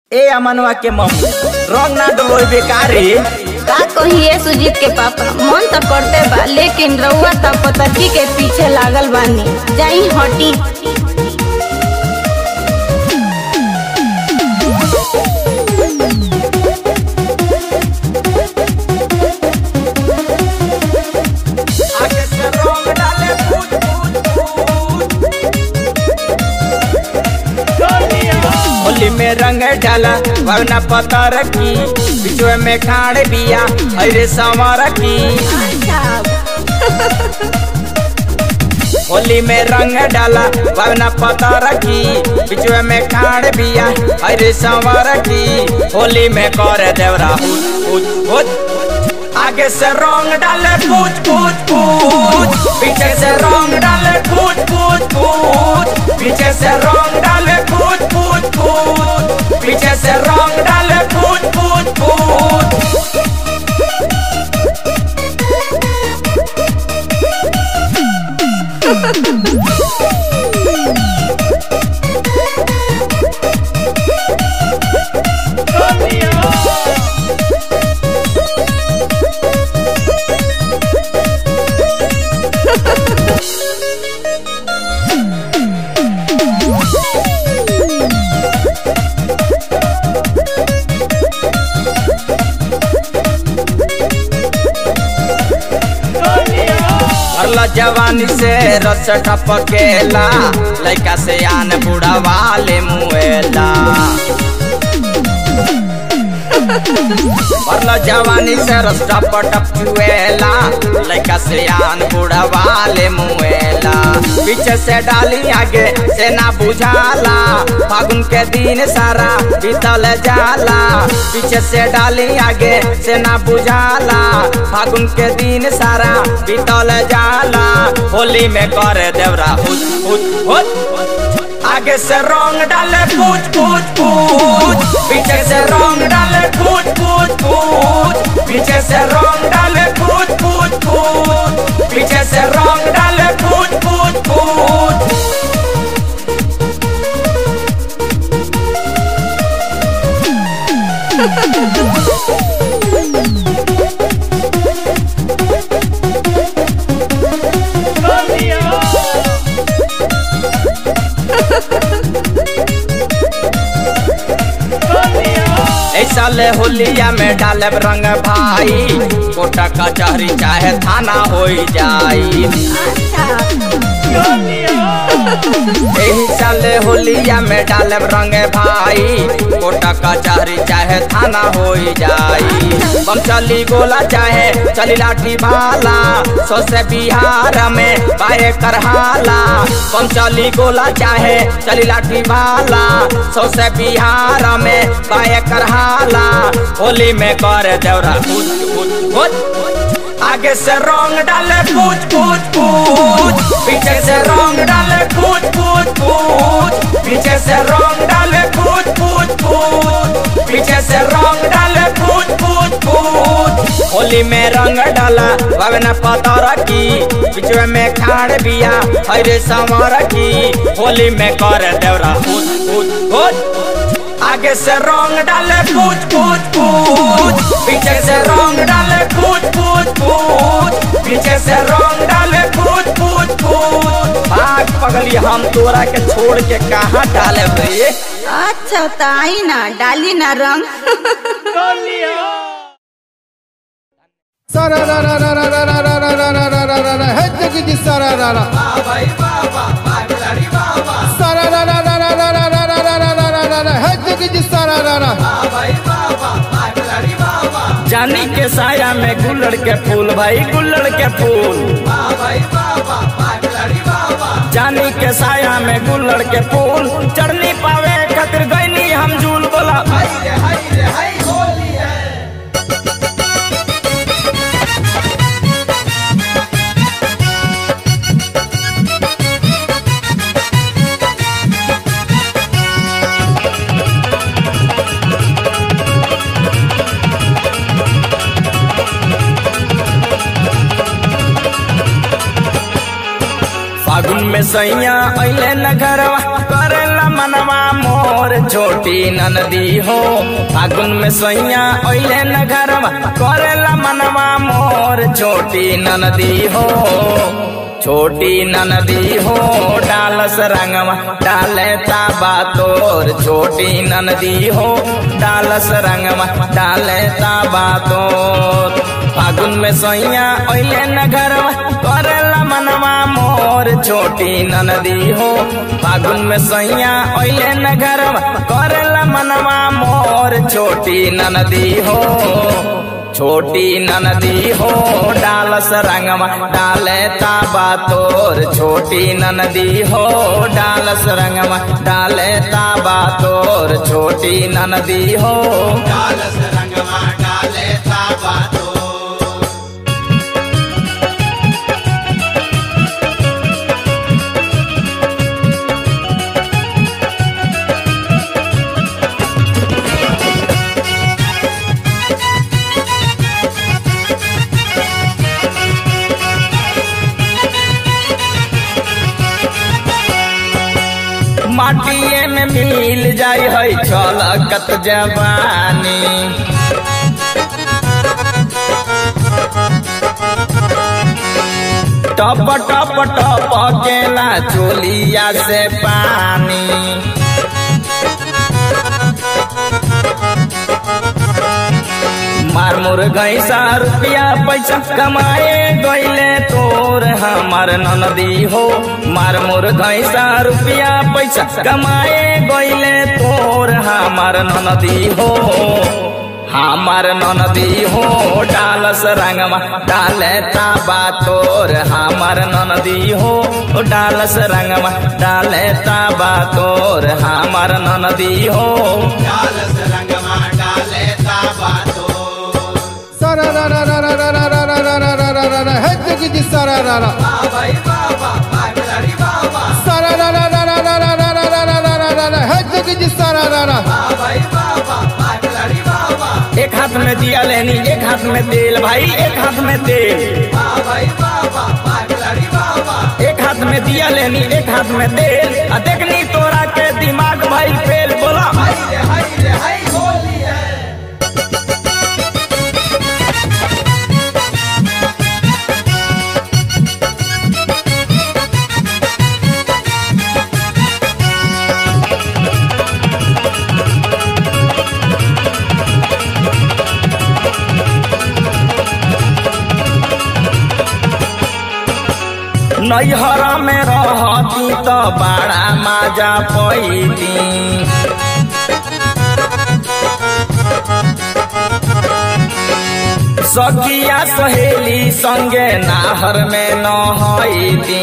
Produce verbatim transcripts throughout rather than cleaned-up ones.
ए अमनवा के मम्मी रंग ना डलोई बेकार रे। का कहिए सुजीत के पापा मन तो करते बा, लेकिन रउआ तो पतरकी के पीछे लागल बानी। जाई हटी। आगे से रंग डाले पूछ पूछ होली में रंग डाला वरना पतर की बिचवे में खाड़ बिया अरे संवर की। होली में रंग डाला वरना पतर की बिचवे में खाड़ बिया अरे संवर की। होली में कर देवरा पूछ पूछ आगे से रंग डाले पूछ पूछ पूछ पीछे से रंग डाले पूछ पूछ पूछ पीछे से रंग डाले पूछ पूछ पूछ पीछे से रंग डाले पूछ पूछ पूछ। जवानी से रस टपकेला लइका से आन बूढ़ा वाले मुएला। परला जवानी से रस टप टपकेला लइका से आन बूढ़ा वाले मुएला। पीछे से डाली आगे से ना बुझाला फागुन के दिन सारा बीतल जाला। पीछे से डाली आगे से ना बुझाला फागुन के दिन सारा बीतल जाला। होली में कर देवरा हुच हुच हुच आगे से रंग डाले पूछ पूछ पूछ पीछे से रंग डाले पूछ पूछ पूछ पीछे से रंग डाले पूछ पूछ पूछ पीछे से रंग डाले पूछ पूछ पूछ। ऐसा ले होलिया में डालब रंग भाई कोटा कचहरी चाहे थाना हो जाई। साले होलिया में डालब रंग भाई कोटा कचहरी चाहे थाना हो जाई। बम चली गोला चाहे चली लाठी भाला सो से बिहार में बाए करहाला। बम चली गोला चाहे चली लाठी भाला सो से बिहार में बाए करहाला। होली में कर देवरा पूछ पूछ पूछ आगे से रंग डाले पूछ पूछ पूछ पीछे से रंग डाले पूछ पूछ पूछ पीछे से रंग डाले पूछ पूछ पूछ पीछे से रंग डाले पूछ पूछ पूछ। होली में रंग डाला वरना पतर की बिचवे में खाड़ बिया अरे संवर की। होली में कर देवरा पूछ पूछ पूछ आगे से रंग डाले पूछ पूछ पूछ पीछे से रंग डाले पूछ पूछ पूछ पीछे से रंग डाले पूछ पूछ पूछ। भाग पगली हम तोरा के छोड़ के कहाँ डाले रे। अच्छा ताई ना डाली ना रंग। सारा रा रा रा रा रा रा रा रा रा रा रा रा रा है जगजी सारा रा रा भाई बाबा पागलारी बाबा सारा रा रा रा रा रा रा रा रा रा रा रा रा रा है जगजी सारा रा रा भाई बाबा पागलारी बाबा। जानी के साया में गुल्लड़ के फूल भाई गुल्लड़ के फूल भाई बाबा पागलारी बाबा। जानी के साया में गुल्लड़ के फूल चढ़नी पावे खातिर गईनी हम झूल बोला हाय रे हाय रे हाय होली है। फागुन में सैया अइले न घरवा करेला मनवा मोर मोर छोटी ननदी हो। फागुन में सैया ओइले न घरवा करेला मनवा मोर छोटी ननदी हो। छोटी ननदी हो डालस रंगवा डाले ताबा तोर। छोटी ननदी हो डालस रंगवा डाले ताबा तोर। फागुन में सैया ओइले न घरवा करेला मनवा मोर छोटी ननदी हो। फागुन में सैया ओइले न घरवा करेला मनवा मोर छोटी ननदी हो। छोटी ननदी हो डालस रंगवा डाले ताबा तोर। छोटी ननदी हो डालस रंगवा डाले ताबा तोर। छोटी ननदी हो डालस रंगवा डाले ताबा तोर। माटिए में मिल जाय है छलकत जवानी। टप टप टप केला चोलिया से पानी। मार मुर गैसा रुपया पैसा कमाए गईले तोर हमार ननदी हो। मार मुर गैसा रुपया पैसा कमाए गईले तोर हमार ननदी हो। हमार ननदी हो डालस रंगवा डाले ताबा तोर। हमार ननदी हो डालस रंगवा डाले ताबा तोर। हमार ननदी हो डालस रंगवा डाले ताबा तोर। सारा रा रा रा रा रा रा रा रा रा रा रा रा रा है जोगी जी सारा रा रा। भाई बाबा पागलरी बाबा। सारा रा रा रा रा रा रा रा रा रा रा रा रा रा है जोगी जी सारा रा रा। भाई बाबा पागलरी बाबा। एक हाथ में दिया लेनी एक हाथ में तेल भाई एक हाथ में तेल। भाई बाबा पागलरी बाबा। एक हाथ में दिया लेनी एक हाथ में तेल। आ देखनी तोरा के दिमाग भाई फेल बोला। हाय रे हाय रे हाय होली है। नैहरा में रहती तो बड़ा मजा पैती। सखिया सहेली संगे नाहर में नहैती।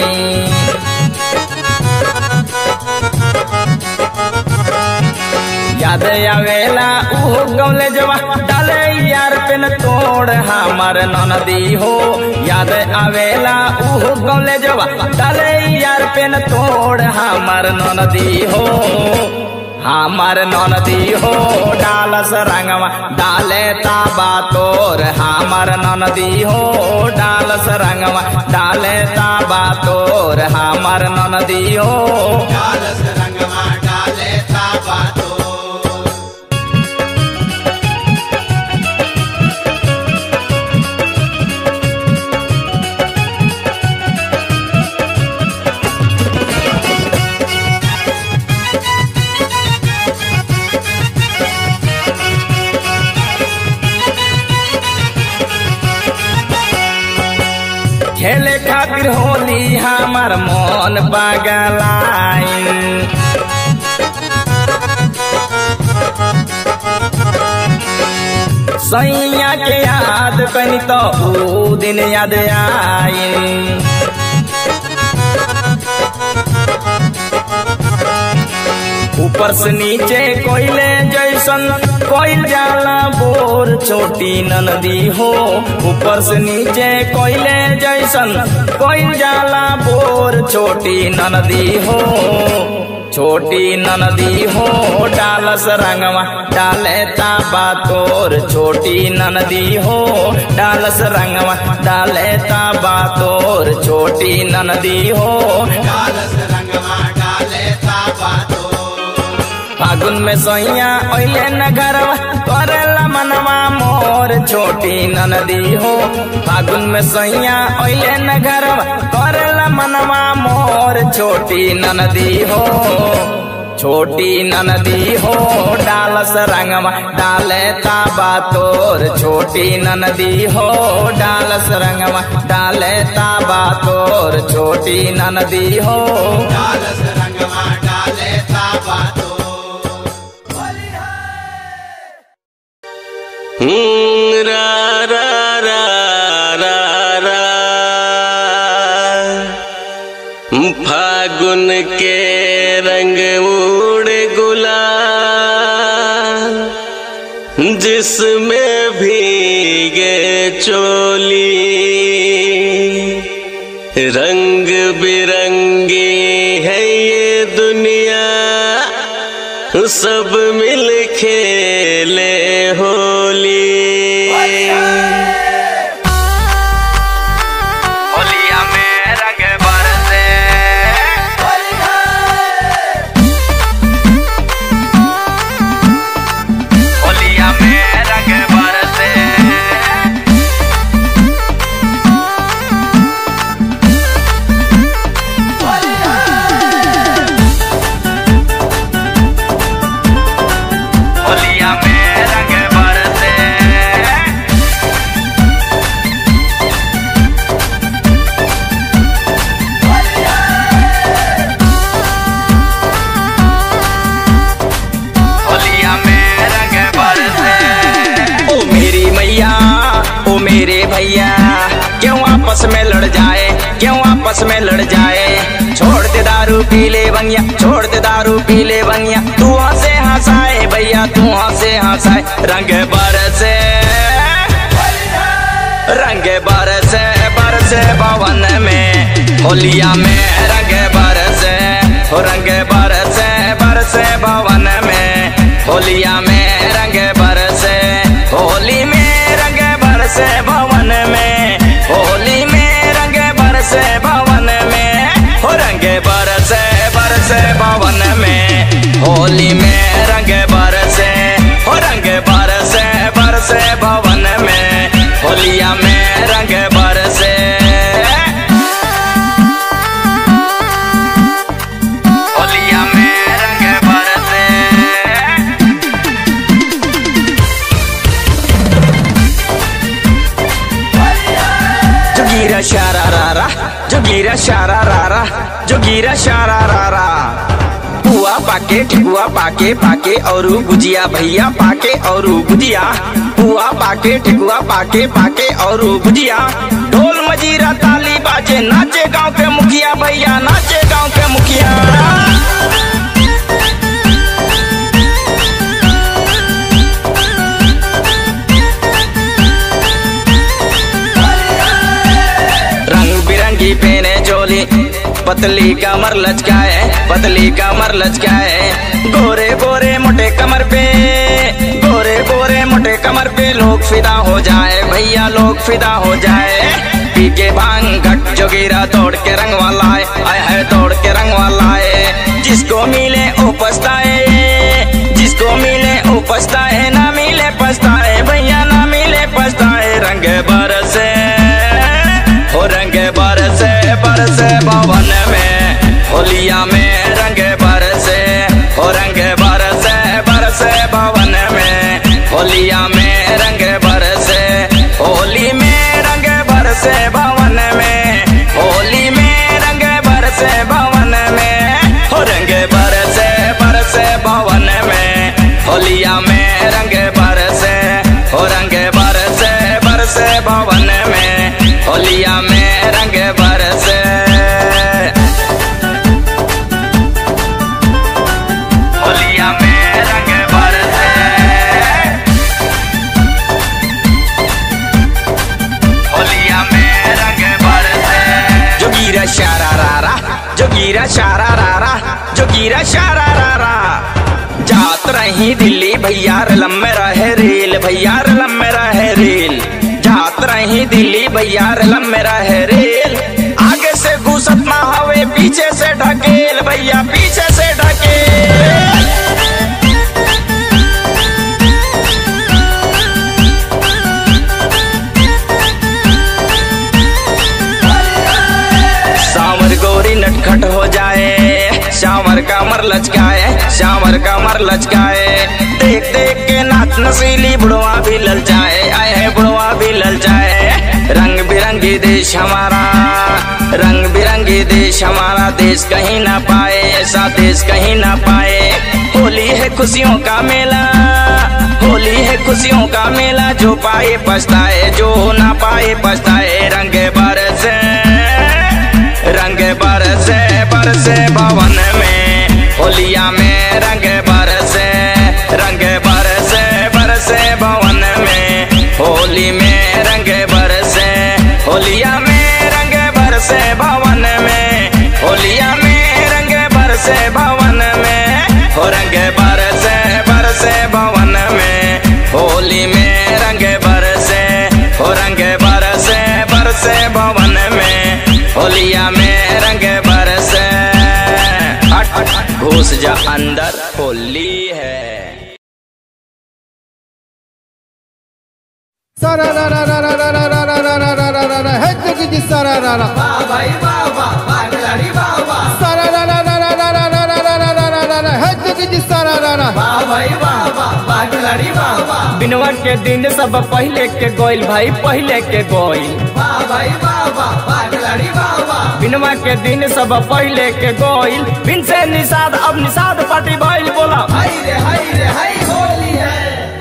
याद आवेला उहो कॉलेजवा डाले यार पेन तोड़ हमार ननदी हो। याद आवेला उहो कॉलेजवा डाले यार पेन तोड़ हमार ननदी हो। हमार ननदी हो डालस रंगवा डाले ताबा तोर। हमार ननदी हो डालस रंगवा डाले ताबा तोर। हमार ननदी हो डालस रंगवा डाले ताबा तोर। खेले खातिर होली हमार मन पागलाइन। सैया के याद कनी तो ऊ दिन याद आइन। ऊपर से नीचे कोयले जैसन कोयल जाला बोर छोटी ननदी हो। ऊपर से नीचे कोयले जैसन कोयल जाला बोर छोटी ननदी हो। छोटी ननदी हो डालस रंगवा डाले ताबा तोर। छोटी ननदी हो डालस रंगवा डाले ताबा तोर। छोटी ननदी हो डालस रंगवा डाले ताबा तोर। फागुन में सोइया ओइले न घरवा करेला मनवा मोर छोटी ननदी हो। फागुन में सोइया ओइले न घरवा करेला मनवा मोर छोटी ननदी हो। छोटी ननदी हो डालस रंगवा डाले ताबा तोर। छोटी ननदी हो डालस रंगवा डाले ताबा तोर। छोटी ननदी हो डालस रंगवा डाले ताबा तोर। रा रा रा रा रा फागुन के रंग उड़े गुलाल जिसमें भीगे चोली। रंग बिरंगी है ये दुनिया सब मिल खेले होली। होलिया में रंग बरसे होलिया में रंग बरसे होलिया में रंग बरसे होलिया में रंग बरसे। ओ मेरी मैया ओ मेरे भैया क्यों आपस में लड़ जाए, क्यों आपस में लड़ जाए। छोड़ दे दारू पी ले बंगिया, छोड़ दे दारू पी ले बंगिया। तू हंसे हंसाए भैया, तू हंसे हंसाए। रंग बरसे रंग बरसे बरसे भवन में होलिया में रंग बरसे। हो रंग बरसे बरसे भवन में होलिया में रंग बरसे। होली में रंग बरसे भवन में होली में रंग बरसे भवन में। हो रंग बरसे बरसे भवन में होली में रंग बरसे। हो रंग बरसे बरसे भवन में होलिया में रंग बरसे। होलिया में रंग बरसे जोगीरा शारा रारा जोगीरा शारा रारा जोगीरा शारा रारा। पुआ पाके ठेकुआ पाके पाके और गुजिया भैया पाके और गुजिया। पुआ पाके ठेकुआ पाके पाके और गुजिया। ढोल मजीरा ताली बाजे नाचे गांव के मुखिया भैया, नाचे गांव के मुखिया। रंग बिरंगी पहने चोली पतली कमर लचकाए, पतली कमर लचकाए। गोरे गोरे मोटे कमर पे गोरे गोरे मोटे कमर पे लोग फिदा हो जाए भैया, लोग फिदा हो जाए। पी के भांग घट जोगीरा तोड़ के रंग वाला है, आए है तोड़ के रंग वाला है। जिसको मिले ओ पछताए, जिसको मिले ओ पछताए। ना मिले पछताए भैया, ना मिले पछताए। रंग बरसे हो रंग बरसे बरसे भवन में होलिया में रंग बरसे। हो रंग बरसे बरसे भवन में होलिया में रंग बरसे। होली में रंग बरसे भवन में होली में रंग बरसे भवन में। हो रंग बरसे बरसे भवन में होलिया में रंग बरसे। हो रंग बरसे बरसे भवन में होलिया में रंग बरसे। होलिया में रंग बरसे होलिया में रंग बरसे। जोगीरा शारा रारा जोगीरा शारा रारा जोगीरा शारा रारा। जात रही दिल्ली भैया रलम में रहे रेल भैया रलम में रहे रेल। जात रही दिल्ली भैया रलम में रहे रेल। आगे से घुसत ना हवे पीछे से ढकेल भैया, पीछे से ढकेल। लचकाए, सांवर कमर लचकाए। देख देख के नाच नसीली बुढ़वा भी ललचाए, आए है बुढ़वा भी ललचाए। रंग बिरंगी देश हमारा, रंग बिरंगी देश हमारा, देश कहीं ना पाए, ऐसा देश कहीं ना पाए। होली है खुशियों का मेला, होली है खुशियों का मेला, जो पाए पछताए, जो ना पाए पछताए। रंग बरसे, रंग बरसे बरसे भवन में, होलिया में रंग बरसे, रंग बरसे बरसे भवन में, होली में रंग बरसे, होलिया में रंग बरसे भवन में, होलिया में रंग बरसे भवन में, हो रंग बरसे बरसे भवन में, होली में रंग बरसे, हो रंग बरसे बरसे भवन में, होलिया में रंग बरसे। हट घुस जा अंदर, होली है। सारा रा रा रा रा रा रा रा रा रा रा रा रा रा है जगी जी सारा रा रा वाह भाई वाह वाह वाह खिलाड़ी वाह वाह। सारा रा रा रा रा रा रा रा रा रा रा रा रा रा है जगी जी सारा रा रा वाह भाई वाह वाह वाह खिलाड़ी वाह वाह। बिनवा के दिन सब पहले के गोइल भाई, पहले के गोइल। वाह भाई वाह वाह वाह खिलाड़ी वाह वाह। बिनवा के दिन सब पहले के गोइल, बिन से निषाद अब निषाद पार्टी भइल। बोला हाय रे हाय रे हाय होली है।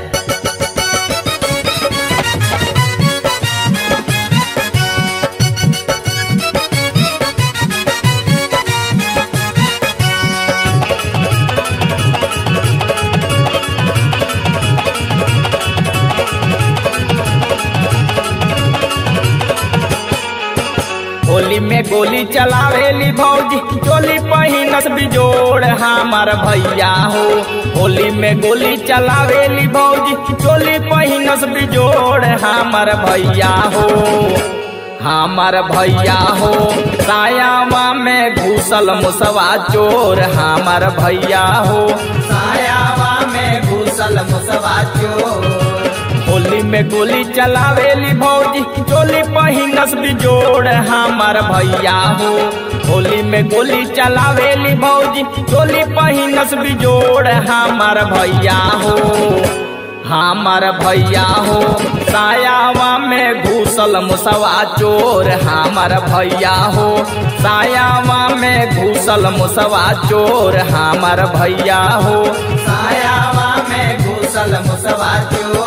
होली में गोली चलावेली भौजी, चोली पहिनस बिजोड़ हमार भैया हो। होली में गोली चलावेली भौजी, चोली पहिनस बिजोड़ हमार भैया हो, हमार भैया हो। सायावा में घुसल मुसवा चोर हमार भैया हो, सायावा में घुसल मुसवा चोर। होली में गोली चलावेली भौजी, चोली पहिनस बिजोड़ हमार भैया हो। होली में गोली चलावेली भौजी, चोली पहिनस बिजोड़ हमार भैया हो, हमार भैया हो। सायावा में घुसल मुसवा चोर हमार भैया हो, सायावा में घुसल मुसवा चोर हमार भैया हो, सायावा में घुसल मुसवा चोर।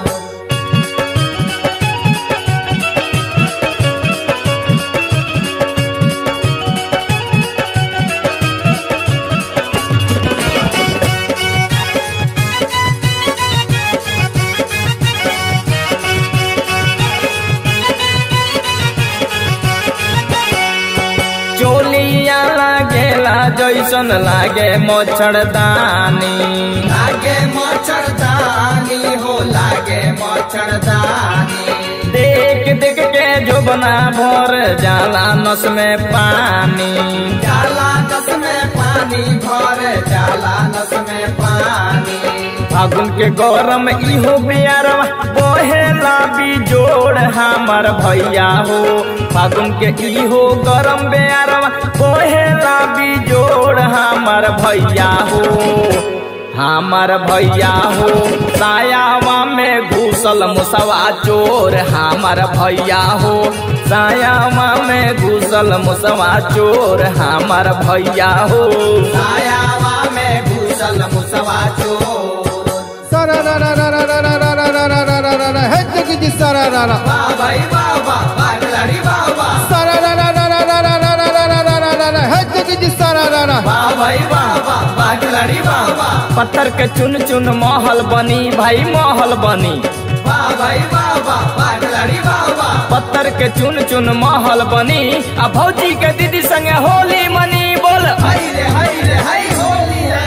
चोलिया लागेला जैसन लागे मच्छरदानी, लागे मच्छरदानी हो लागे मच्छरदानी। देख देख के जो बना भर जाला नस में पानी, जाला नस में पानी भर जाला नस में पानी। फागुन के गौरम इहो बियारवा बोहेला बिजोड़ हमार भैया हो। फागुन के इहो गरम बियारवा बोहेला बिजोड़ हमार भैया हो, हमार भैया हो। सायावा में घुसल मुसवा चोर हमार भैया हो, सायावा में घुसल मुसवा चोर हमार भैया हो, सायावा में घुसल मुसवा चोर। सारा रा रा रा रा रा रा रा रा रा रा रा रा है जगी जी सारा रा रा वाह भाई वाह वाह वाह खिलाड़ी वाह वाह। सारा रा रा रा रा रा रा रा रा रा रा रा रा रा है जगी जी सारा रा रा वाह भाई वाह वाह वाह खिलाड़ी वाह वाह। पत्थर के चुन चुन महल बनी भाई, महल बनी। वाह भाई वाह वाह वाह खिलाड़ी वाह वाह। पत्थर के चुन चुन महल बनी, आ भौजी के दीदी संगे होली मनी। बोल हाय रे हाय रे हाय होली है।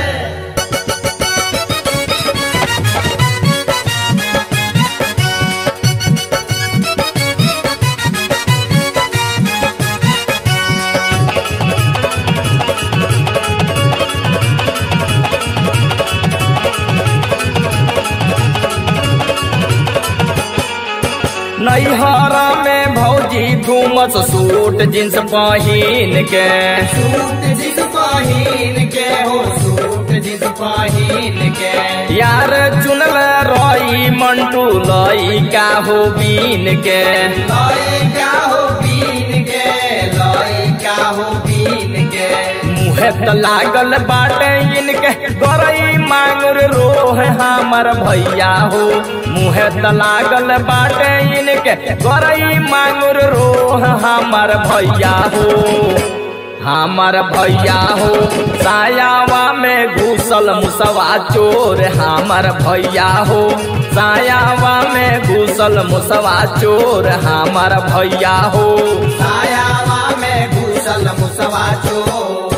नैहरा में भौजी घूमस सूट जींस पहिन के, सूट जींस पहिन के हो जींस पहिन के। यार चुनल रोई मंटू लई का हो बीन के। लई का हो बीन के, लई का हो बीन के। मुहे त लागल बाटे इनके गोरई मांगुर रोह हमर भैया हो। मुहे त लागल बाटे इनके गोरई मांगुर रोह हमर भैया हो। हमर भैया हो सायावा में घुसल मुसवा चोर। हमर भैया हो सायावा में घुसल मुसवा चोर। हमर भैया हो सायावा में घुसल मुसवा चोर।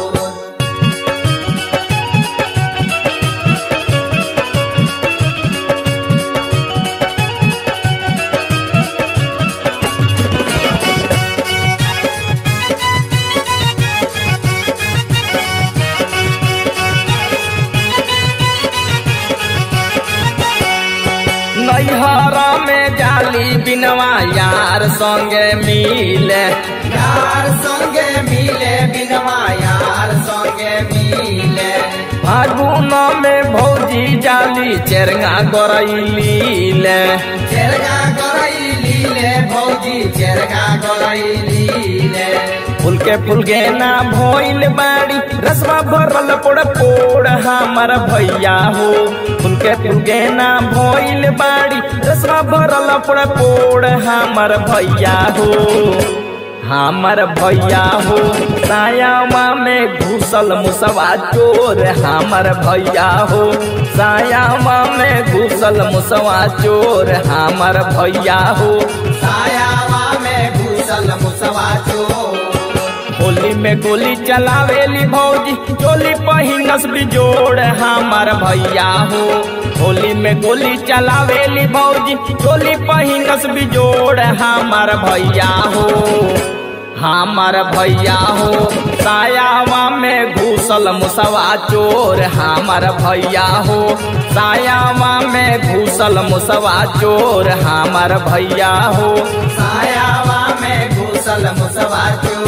नैहरा में जाली बिनवा यार संगे मिले। यार संगे मिले बिनवा यार संगे मिले। फागुन में भौजी जाली चेरगा गोरैली ले। चेरगा गोरैली ले भौजी चेरगा गोरैली ले। फूल के फूल गेना भोइल बाड़ी रसवा भरल पोड़ पोड़। हमर भैया हो फूल के फूल गेना भोइल बाड़ी रसवा भरल पोड़ पोड़। हमर भैया हो हमर भैया हो सायावा में घुसल मुसवा चोर। हमर भैया हो सायावा में घुसल मुसवा चोर। हमर भैया हो सायावा में घुसल मुसवा चोर। होली में गोली चलावेली भौजी चोली पहिनस बिजोड़। हमर भैया हो होली में गोली चलावेली भौजी चोली पहिनस बिजोड़। हमर भैया हो हमर भैया हो सायावा में घुसल मुसवा चोर। हमर भैया हो सायावा में घुसल मुसवा चोर। हमर भैया हो सायावा में घुसल मुसवा चोर।